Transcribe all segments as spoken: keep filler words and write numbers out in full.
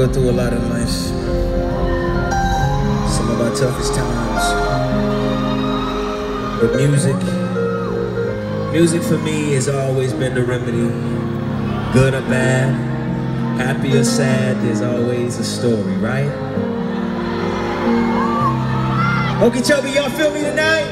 go through a lot in life. Some of our toughest times. But music, music for me has always been the remedy. Good or bad, happy or sad, there's always a story, right? Okeechobee, y'all feel me tonight?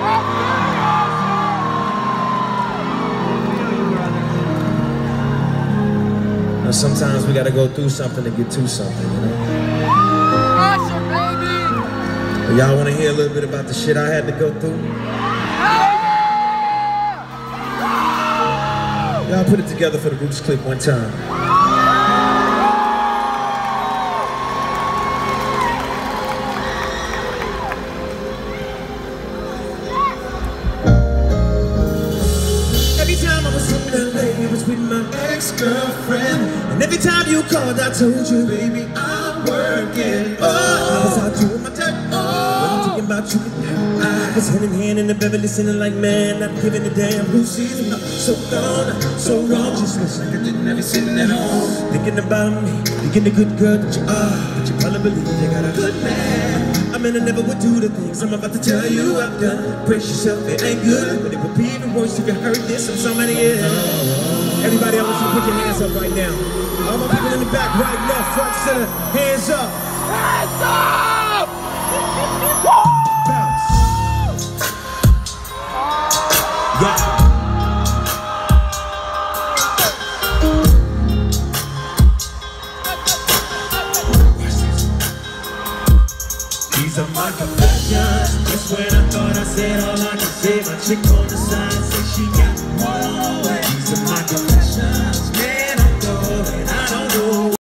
Now sometimes we gotta go through something to get to something, you know? Usher, baby! But y'all wanna hear a little bit about the shit I had to go through? Y'all put it together for the Roots clip one time. Every time I was in L A, I was with my ex-girlfriend. And every time you called, I told you, baby, I'm working. Oh, I was out doing my dirt. Oh, wasn't thinking about you. I was hand in hand in the Beverly, listening like, man, not giving a damn who sees me. So gone, so wrong, just wish like I didn't have you sitting at home. Thinking about me, thinking the good girl that you are, but you probably believe you got a good man. I mean, I never would do the things I'm about to tell you I've done. Brace yourself, it ain't good, but it would be even worse if you heard this from somebody else. Everybody, I want you to put your hands up right now. All my people in the back, right, left, front, center, hands up. Hands up! Bounce. Yeah. These are my confessions. Just when I thought I said all I could say, my chick on the side said she got one way.